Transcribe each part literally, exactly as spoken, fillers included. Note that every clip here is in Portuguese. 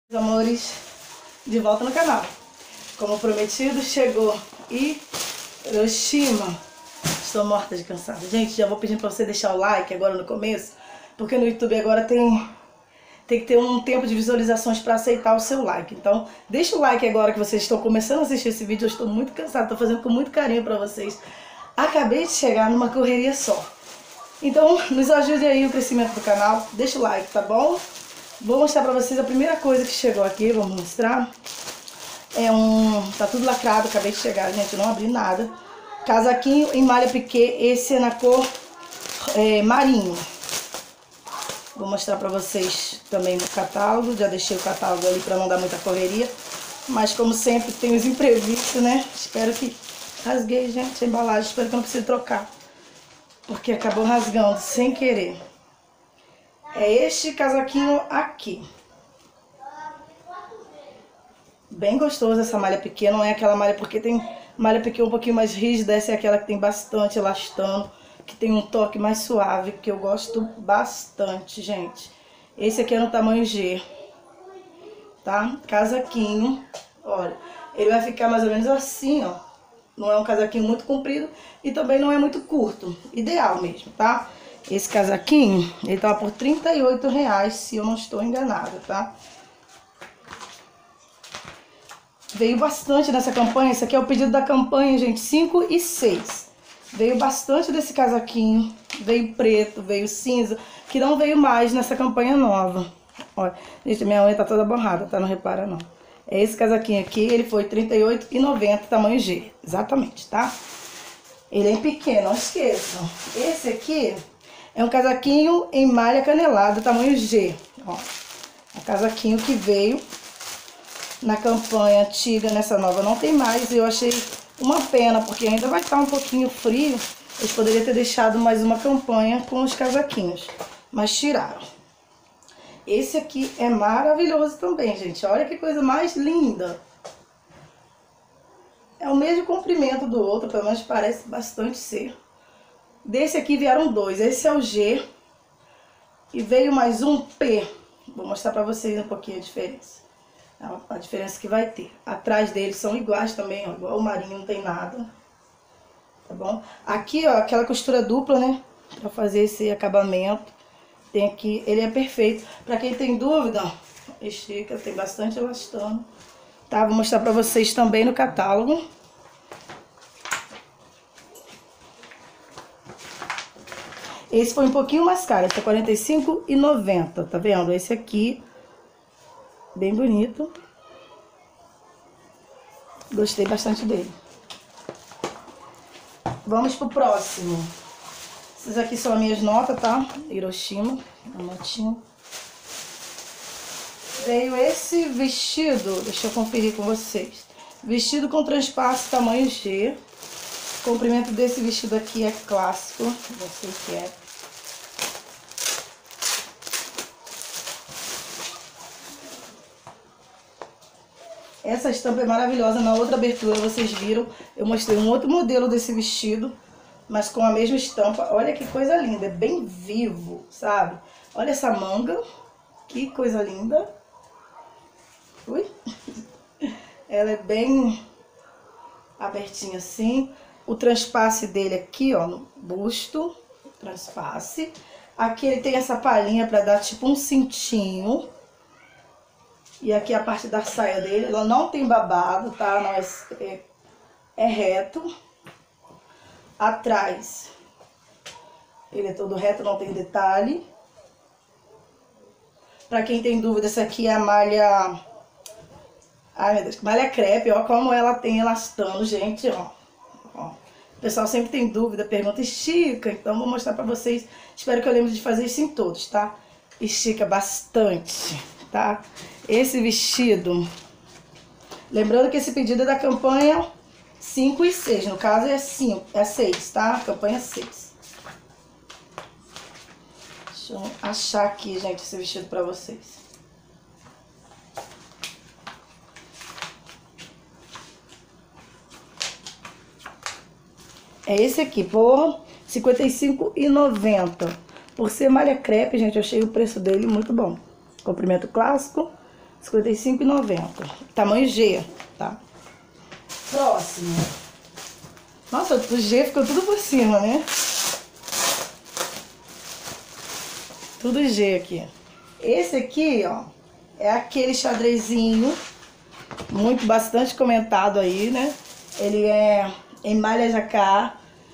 Meus amores, de volta no canal. Como prometido, chegou Hiroshima. Estou morta de cansada. Gente, já vou pedindo para você deixar o like agora no começo, porque no YouTube agora tem, tem que ter um tempo de visualizações para aceitar o seu like. Então, deixa o like agora que vocês estão começando a assistir esse vídeo. Eu estou muito cansada, estou fazendo com muito carinho para vocês. Acabei de chegar numa correria só. Então, nos ajude aí o crescimento do canal. Deixa o like, tá bom? Vou mostrar pra vocês a primeira coisa que chegou aqui, vamos mostrar. É um... tá tudo lacrado, acabei de chegar, gente, não abri nada. Casaquinho em malha piquê, esse é na cor é, marinho. Vou mostrar pra vocês também no catálogo, já deixei o catálogo ali pra não dar muita correria. Mas como sempre tem os imprevistos, né? Espero que... rasguei, gente, a embalagem, espero que eu não precise trocar. Porque acabou rasgando sem querer. É este casaquinho aqui. Bem gostoso essa malha pequena, não é aquela malha, porque tem malha pequena um pouquinho mais rígida, essa é aquela que tem bastante elastano, que tem um toque mais suave, que eu gosto bastante, gente. Esse aqui é no tamanho G, tá? Casaquinho, olha, ele vai ficar mais ou menos assim, ó. Não é um casaquinho muito comprido e também não é muito curto, ideal mesmo, tá? Esse casaquinho, ele tava por trinta e oito reais, se eu não estou enganada, tá? Veio bastante nessa campanha, esse aqui é o pedido da campanha, gente, cinco e seis. Veio bastante desse casaquinho, veio preto, veio cinza, que não veio mais nessa campanha nova. Olha, gente, minha unha tá toda borrada, tá? Não repara não. É esse casaquinho aqui, ele foi trinta e oito reais e noventa centavos, tamanho G, exatamente, tá? Ele é pequeno, não esqueçam. Esse aqui... é um casaquinho em malha canelada, tamanho G. Ó, é um casaquinho que veio na campanha antiga, nessa nova não tem mais. E eu achei uma pena, porque ainda vai estar um pouquinho frio. Eles poderiam ter deixado mais uma campanha com os casaquinhos, mas tiraram. Esse aqui é maravilhoso também, gente. Olha que coisa mais linda. É o mesmo comprimento do outro, pelo menos parece bastante ser. Desse aqui vieram dois, esse é o G e veio mais um P. Vou mostrar pra vocês um pouquinho a diferença. A diferença que vai ter. Atrás deles são iguais também, ó, igual o marinho, não tem nada. Tá bom? Aqui, ó, aquela costura dupla, né? Pra fazer esse acabamento. Tem aqui, ele é perfeito. Pra quem tem dúvida, ó, estica, tem bastante elastano. Tá? Vou mostrar pra vocês também no catálogo. Esse foi um pouquinho mais caro, esse é quarenta e cinco reais e noventa centavos, tá vendo? Esse aqui, bem bonito. Gostei bastante dele. Vamos pro próximo. Esses aqui são as minhas notas, tá? Hiroshima, a notinha. Veio esse vestido, deixa eu conferir com vocês. Vestido com transpasse, tamanho G. O comprimento desse vestido aqui é clássico, já sei que é. Essa estampa é maravilhosa. Na outra abertura vocês viram, eu mostrei um outro modelo desse vestido, mas com a mesma estampa. Olha que coisa linda, é bem vivo, sabe? Olha essa manga, que coisa linda. Ui. Ela é bem abertinha assim. O transpasse dele aqui, ó, no busto, transpasse. Aqui ele tem essa palhinha pra dar tipo um cintinho. E aqui a parte da saia dele, ela não tem babado, tá? Não é, é, é reto. Atrás, ele é todo reto, não tem detalhe. Pra quem tem dúvida, essa aqui é a malha... ai, meu Deus, malha crepe, ó, como ela tem elastano, gente, ó. Ó. O pessoal sempre tem dúvida, pergunta, estica, então vou mostrar pra vocês. Espero que eu lembre de fazer isso em todos, tá? Estica bastante, tá? Esse vestido, lembrando que esse pedido é da campanha cinco e seis, no caso é cinco, é seis, tá? Campanha seis. Deixa eu achar aqui, gente, esse vestido pra vocês. É esse aqui, por cinquenta e cinco reais e noventa centavos. Por ser malha crepe, gente, eu achei o preço dele muito bom. Comprimento clássico, cinquenta e cinco reais e noventa centavos. Tamanho G, tá? Próximo. Nossa, o G ficou tudo por cima, né? Tudo G aqui. Esse aqui, ó, é aquele xadrezinho, muito bastante comentado aí, né? Ele é em malha jacá.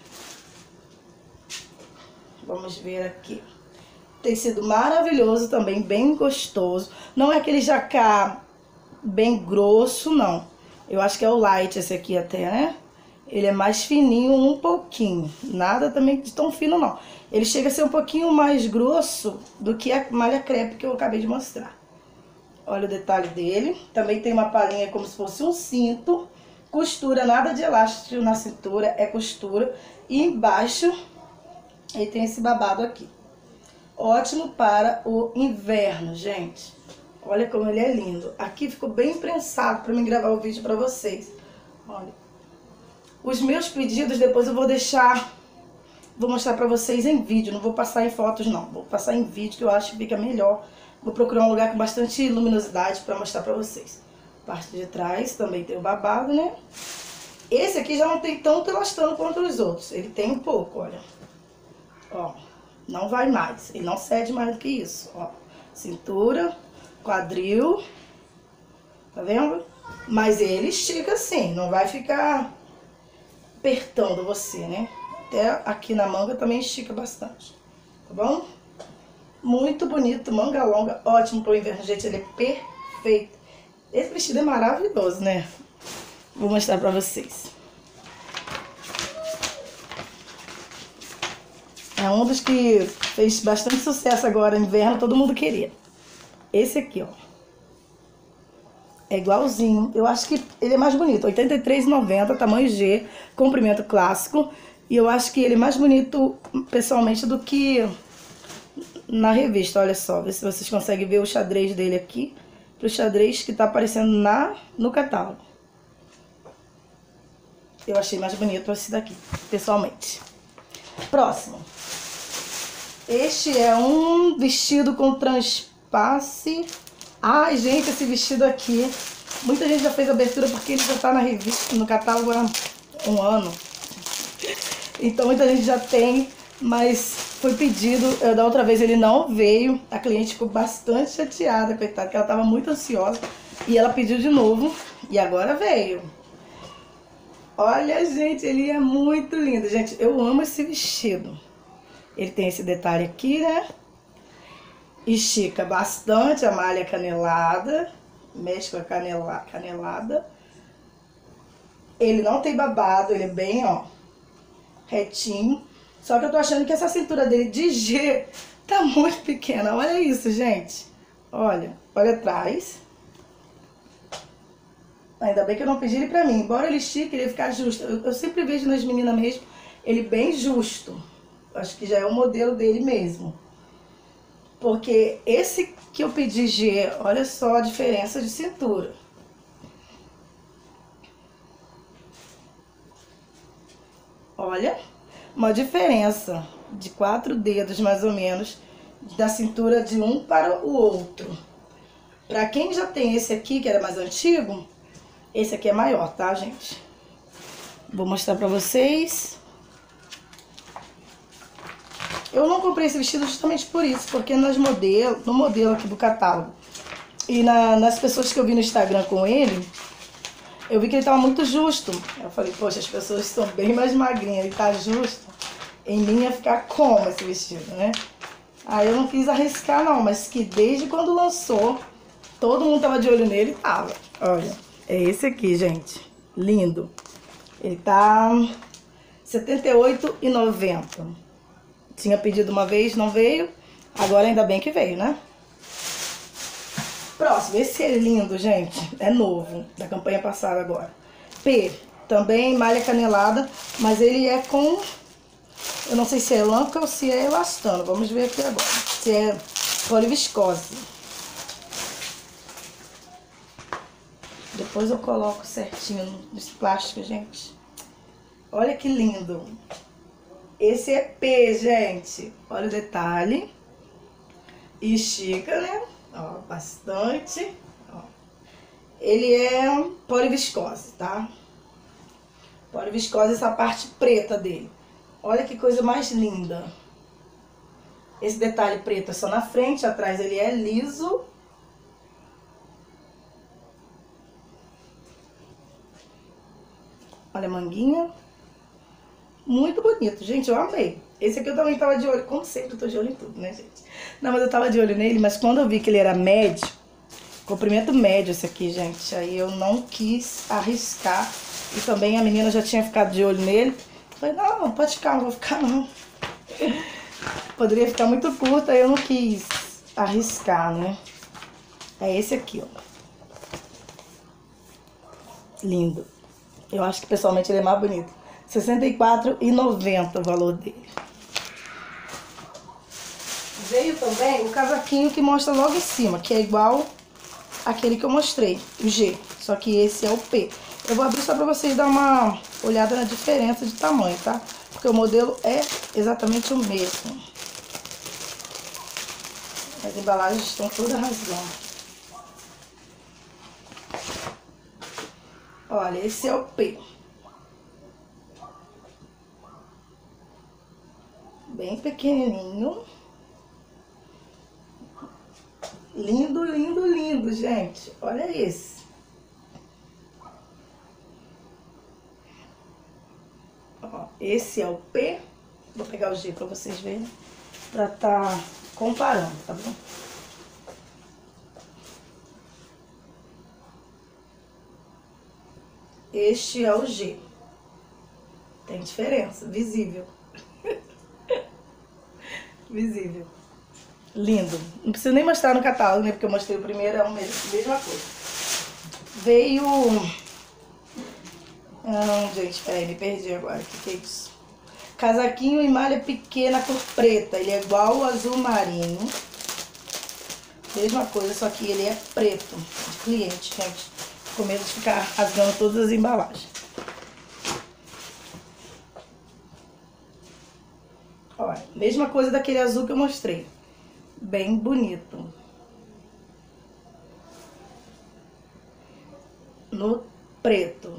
Vamos ver aqui. Tecido maravilhoso também, bem gostoso. Não é aquele jacá bem grosso, não. Eu acho que é o light esse aqui até, né? Ele é mais fininho um pouquinho. Nada também de tão fino, não. Ele chega a ser um pouquinho mais grosso do que a malha crepe que eu acabei de mostrar. Olha o detalhe dele. Também tem uma palhinha como se fosse um cinto. Costura, nada de elástico na cintura, é costura. E embaixo ele tem esse babado aqui. Ótimo para o inverno, gente. Olha como ele é lindo. Aqui ficou bem prensado para mim gravar o vídeo para vocês. Olha. Os meus pedidos depois eu vou deixar, vou mostrar para vocês em vídeo. Não vou passar em fotos, não. Vou passar em vídeo que eu acho que fica melhor. Vou procurar um lugar com bastante luminosidade para mostrar para vocês. Parte de trás também tem o babado, né? Esse aqui já não tem tanto elastano quanto os outros. Ele tem um pouco, olha. Ó, não vai mais. Ele não cede mais do que isso, ó. Cintura, quadril, tá vendo? Mas ele estica assim, não vai ficar apertando você, né? Até aqui na manga também estica bastante, tá bom? Muito bonito, manga longa, ótimo pro inverno, gente, ele é perfeito. Esse vestido é maravilhoso, né? Vou mostrar pra vocês. É um dos que fez bastante sucesso agora, inverno, todo mundo queria. Esse aqui, ó. É igualzinho. Eu acho que ele é mais bonito. oitenta e três reais e noventa centavos, tamanho G, comprimento clássico. E eu acho que ele é mais bonito, pessoalmente, do que na revista. Olha só, vê se vocês conseguem ver o xadrez dele aqui. Pro xadrez que tá aparecendo na, no catálogo. Eu achei mais bonito esse daqui, pessoalmente. Próximo. Este é um vestido com transpasse. Ai, gente, esse vestido aqui. Muita gente já fez abertura porque ele já tá na revista, no catálogo há um ano. Então muita gente já tem, mas foi pedido. Da outra vez ele não veio. A cliente ficou bastante chateada, coitada, que ela tava muito ansiosa. E ela pediu de novo. E agora veio. Olha, gente, ele é muito lindo. Gente, eu amo esse vestido. Ele tem esse detalhe aqui, né? Estica bastante a malha canelada. Mexe com a canela, canelada. Ele não tem babado, ele é bem, ó, retinho. Só que eu tô achando que essa cintura dele de G tá muito pequena. Olha isso, gente. Olha, olha atrás. Ainda bem que eu não pedi ele pra mim. Embora ele estique, ele ia ficar justo. Eu, eu sempre vejo nas meninas mesmo, ele bem justo. Acho que já é o modelo dele mesmo. Porque esse que eu pedi G, olha só a diferença de cintura. Olha, uma diferença de quatro dedos mais ou menos da cintura de um para o outro. Pra quem já tem esse aqui, que era mais antigo, esse aqui é maior, tá, gente? Vou mostrar pra vocês. Eu não comprei esse vestido justamente por isso, porque nas modelo, no modelo aqui do catálogo e na, nas pessoas que eu vi no Instagram com ele, eu vi que ele tava muito justo. Eu falei, poxa, as pessoas estão bem mais magrinhas, ele tá justo. Em mim ia ficar como esse vestido, né? Aí eu não quis arriscar não, mas que desde quando lançou, todo mundo tava de olho nele e tava. Olha, é esse aqui, gente. Lindo. Ele tá setenta e oito reais e noventa centavos. Tinha pedido uma vez, não veio. Agora ainda bem que veio, né? Próximo, esse é lindo, gente. É novo, da campanha passada agora. P, também malha canelada, mas ele é com... Eu não sei se é lã ou se é elastano. Vamos ver aqui agora. Se é poliviscose. Depois eu coloco certinho nos plásticos, gente. Olha que lindo. Esse é P, gente. Olha o detalhe. Estica, né? Ó, bastante. Ó. ele é poliviscose, tá? Poliviscose, essa parte preta dele. Olha que coisa mais linda. Esse detalhe preto é só na frente, atrás ele é liso. Olha a manguinha. Muito bonito, gente, eu amei. Esse aqui eu também tava de olho, como sempre eu tô de olho em tudo, né, gente? Não, mas eu tava de olho nele, mas quando eu vi que ele era médio, comprimento médio esse aqui, gente, aí eu não quis arriscar. E também a menina já tinha ficado de olho nele. Falei, não, pode ficar, não vou ficar não. Poderia ficar muito curto, aí eu não quis arriscar, né? É esse aqui, ó. Lindo. Eu acho que pessoalmente ele é mais bonito. sessenta e quatro reais e noventa centavos o valor dele. Veio também o casaquinho que mostra logo em cima, que é igual aquele que eu mostrei, o G. Só que esse é o P. Eu vou abrir só pra vocês dar uma olhada na diferença de tamanho, tá? Porque o modelo é exatamente o mesmo. As embalagens estão todas rasgando. Olha, esse é o P. Bem pequenininho. Lindo, lindo, lindo, gente. Olha esse. Ó, esse é o P. Vou pegar o G pra vocês verem. Pra tá comparando, tá bom? Este é o G. Tem diferença, visível. Visível. Lindo. Não preciso nem mostrar no catálogo, né? Porque eu mostrei o primeiro, é a mesma coisa. Veio... Não, gente, peraí, me perdi agora. O que, que é isso? Casaquinho em malha pequena, cor preta. Ele é igual ao azul marinho. Mesma coisa, só que ele é preto. De cliente, gente. Com medo de ficar rasgando todas as embalagens. Olha, mesma coisa daquele azul que eu mostrei. Bem bonito. No preto.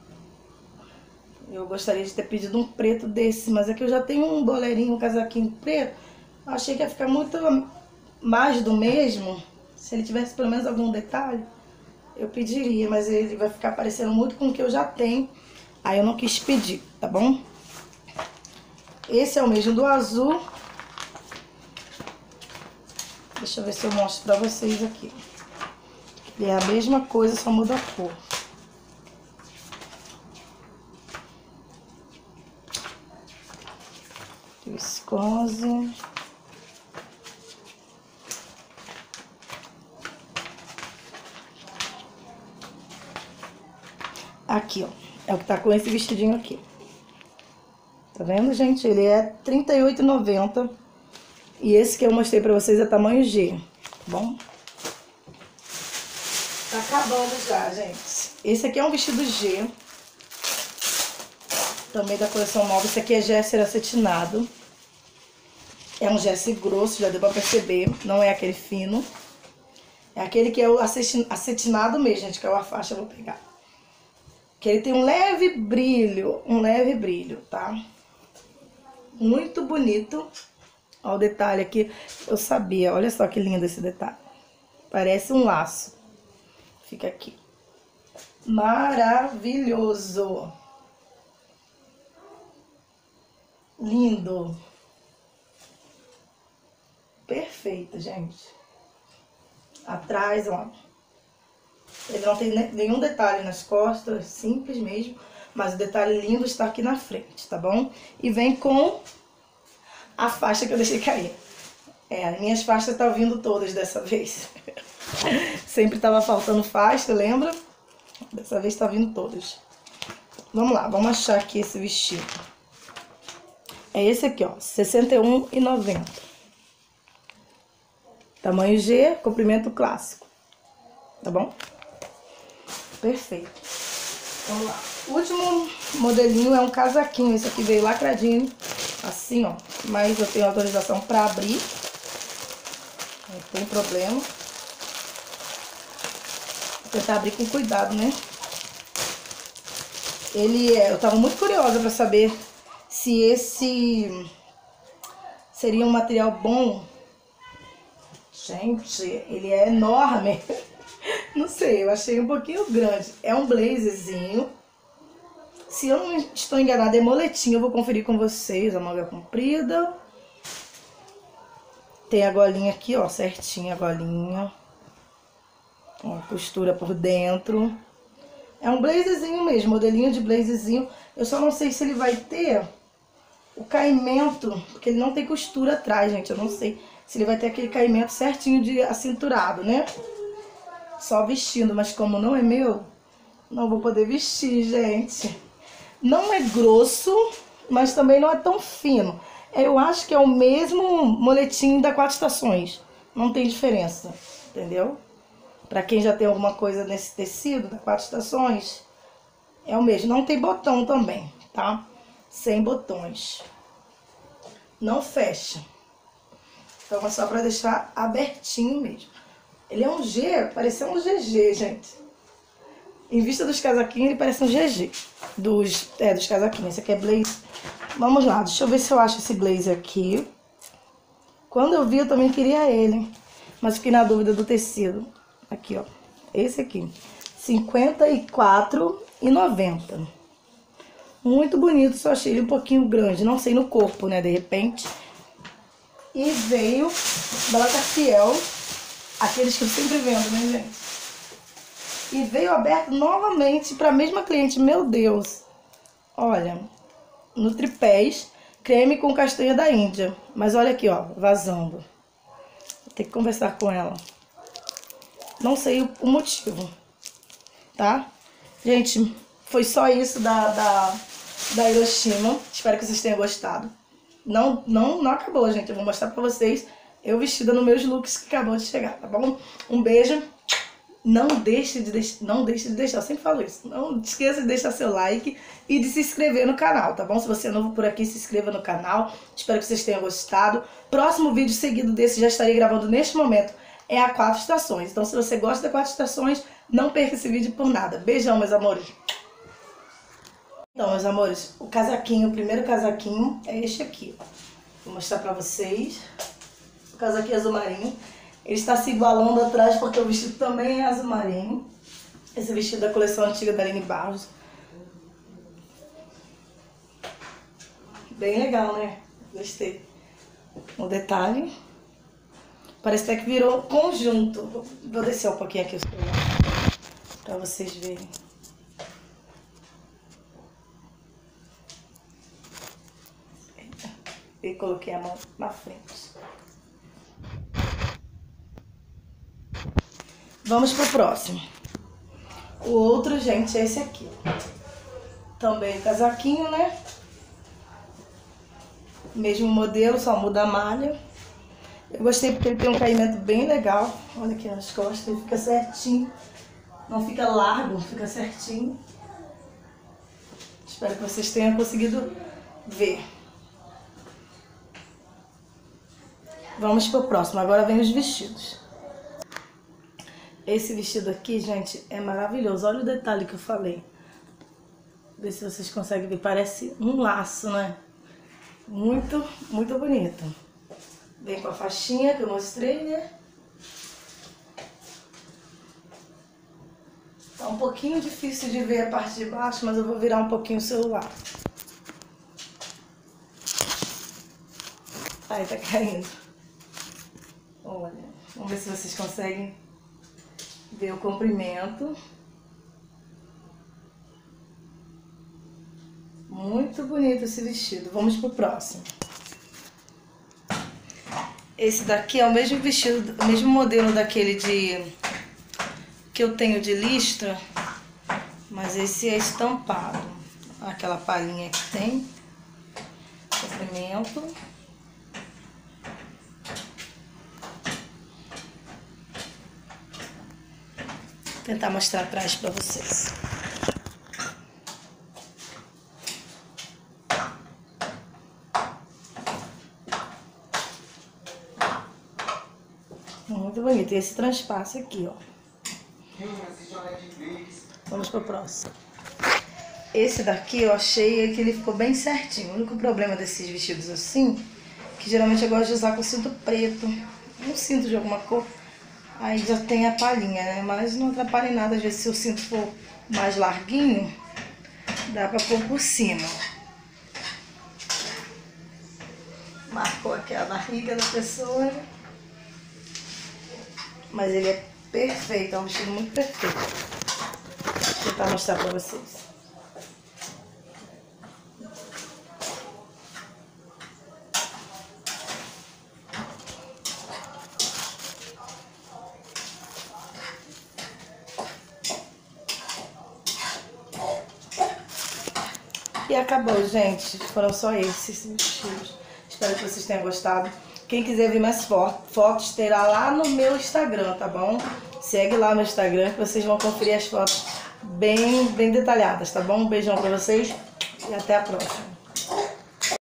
Eu gostaria de ter pedido um preto desse, mas é que eu já tenho um boleirinho, um casaquinho preto. Achei que ia ficar muito mais do mesmo. Se ele tivesse pelo menos algum detalhe, eu pediria, mas ele vai ficar parecendo muito com o que eu já tenho. Aí eu não quis pedir, tá bom? Esse é o mesmo do azul. Deixa eu ver se eu mostro pra vocês aqui. Ele é a mesma coisa, só muda a cor. Viscose. Aqui, ó. É o que tá com esse vestidinho aqui. Tá vendo, gente? Ele é trinta e oito reais e noventa centavos. E esse que eu mostrei pra vocês é tamanho G, tá bom? Tá acabando já, gente. Esse aqui é um vestido G. Também da coleção nova. Esse aqui é Gesser acetinado. É um Gesser grosso, já deu pra perceber. Não é aquele fino. É aquele que é o acetinado mesmo, gente, que é a faixa, eu vou pegar. Que ele tem um leve brilho, um leve brilho, tá? Muito bonito. Olha o detalhe aqui. Eu sabia, olha só que lindo esse detalhe. Parece um laço. Fica aqui. Maravilhoso. Lindo. Perfeito, gente. Atrás, ó. Ele não tem nenhum detalhe nas costas, simples mesmo. Mas o detalhe lindo está aqui na frente, tá bom? E vem com a faixa que eu deixei cair. É, as minhas faixas estão vindo todas dessa vez. Sempre estava faltando faixa, lembra? Dessa vez está vindo todas. Vamos lá, vamos achar aqui esse vestido. É esse aqui, ó, sessenta e um reais e noventa centavos. Tamanho G, comprimento clássico. Tá bom? Perfeito. Vamos lá. O último modelinho é um casaquinho. Esse aqui veio lacradinho, assim, ó. Mas eu tenho autorização pra abrir. Não tem problema. Vou tentar abrir com cuidado, né? Ele é... Eu tava muito curiosa pra saber se esse seria um material bom. Gente, ele é enorme. Não sei, eu achei um pouquinho grande. É um blazerzinho. Se eu não estou enganada, é moletinho. Eu vou conferir com vocês. A manga comprida. Tem a golinha aqui, ó, certinha a golinha. Ó, costura por dentro. É um blazerzinho mesmo, modelinho de blazerzinho. Eu só não sei se ele vai ter o caimento, porque ele não tem costura atrás, gente. Eu não sei se ele vai ter aquele caimento certinho de acinturado, né? Só vestindo, mas como não é meu, não vou poder vestir, gente. Não é grosso, mas também não é tão fino. Eu acho que é o mesmo moletim da Quatro Estações. Não tem diferença, entendeu? Pra quem já tem alguma coisa nesse tecido da Quatro Estações, é o mesmo. Não tem botão também, tá? Sem botões. Não fecha. Então é só pra deixar abertinho mesmo. Ele é um G, parece um G G, gente. Em vista dos casaquinhos, ele parece um G G. Dos, é, dos casaquinhos. Esse aqui é blazer. Vamos lá, deixa eu ver se eu acho esse blazer aqui. Quando eu vi, eu também queria ele. Mas fiquei na dúvida do tecido. Aqui, ó. Esse aqui. cinquenta e quatro reais e noventa centavos. Muito bonito, só achei ele um pouquinho grande. Não sei no corpo, né, de repente. E veio da Lacartiel. Aqueles que eu sempre vendo, né, gente? E veio aberto novamente para a mesma cliente. Meu Deus. Olha, no tripés, creme com castanha da Índia. Mas olha aqui, ó, vazando. Vou ter que conversar com ela. Não sei o motivo, tá? Gente, foi só isso da, da, da Hiroshima. Espero que vocês tenham gostado. Não, não, não acabou, gente. Eu vou mostrar pra vocês eu vestida nos meus looks que acabou de chegar, tá bom? Um beijo. Não deixe de, deix... não deixe de deixar, eu sempre falo isso. Não esqueça de deixar seu like e de se inscrever no canal, tá bom? Se você é novo por aqui, se inscreva no canal. Espero que vocês tenham gostado. Próximo vídeo seguido desse, já estarei gravando neste momento, é a Quatro Estações. Então, se você gosta da Quatro Estações, não perca esse vídeo por nada. Beijão, meus amores. Então, meus amores, o casaquinho, o primeiro casaquinho é este aqui. Vou mostrar pra vocês. O casaquinho azul marinho. Ele está se igualando atrás porque o vestido também é azul marinho. Esse vestido da coleção antiga da Aline Barros. Bem legal, né? Gostei. Um detalhe. Parece até que virou conjunto. Vou descer um pouquinho aqui o celular pra vocês verem. E coloquei a mão na frente. Vamos pro próximo. O outro, gente, é esse aqui. Também casaquinho, né? Mesmo modelo, só muda a malha. Eu gostei porque ele tem um caimento bem legal. Olha aqui nas costas, ele fica certinho. Não fica largo, fica certinho. Espero que vocês tenham conseguido ver. Vamos pro próximo. Agora vem os vestidos. Esse vestido aqui, gente, é maravilhoso. Olha o detalhe que eu falei. Vê se vocês conseguem ver. Parece um laço, né? Muito, muito bonito. Vem com a faixinha que eu mostrei, né? Tá um pouquinho difícil de ver a parte de baixo, mas eu vou virar um pouquinho o celular. Ai, tá caindo. Olha, vamos ver se vocês conseguem ver o comprimento. Muito bonito esse vestido. Vamos pro próximo. Esse daqui é o mesmo vestido, o mesmo modelo daquele de que eu tenho de listra, mas esse é estampado. Aquela palhinha que tem. Comprimento. Vou tentar mostrar atrás pra vocês. Muito bonito. E esse transpasse aqui, ó. Vamos pro próximo. Esse daqui eu achei que ele ficou bem certinho. O único problema desses vestidos assim, que geralmente eu gosto de usar com cinto preto, um cinto de alguma cor, aí já tem a palhinha, né? Mas não atrapalha em nada, às vezes se o cinto for mais larguinho, dá pra pôr por cima. Marcou aqui a barriga da pessoa, mas ele é perfeito, é um vestido muito perfeito. Vou tentar mostrar pra vocês. E acabou, gente. Foram só esses vestidos. Espero que vocês tenham gostado. Quem quiser ver mais fotos, terá lá no meu Instagram, tá bom? Segue lá no Instagram que vocês vão conferir as fotos bem, bem detalhadas, tá bom? Um beijão pra vocês e até a próxima.